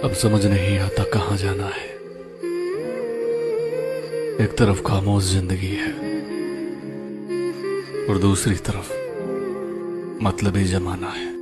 अब समझ नहीं आता कहाँ जाना है। एक तरफ खामोश जिंदगी है और दूसरी तरफ मतलबी जमाना है।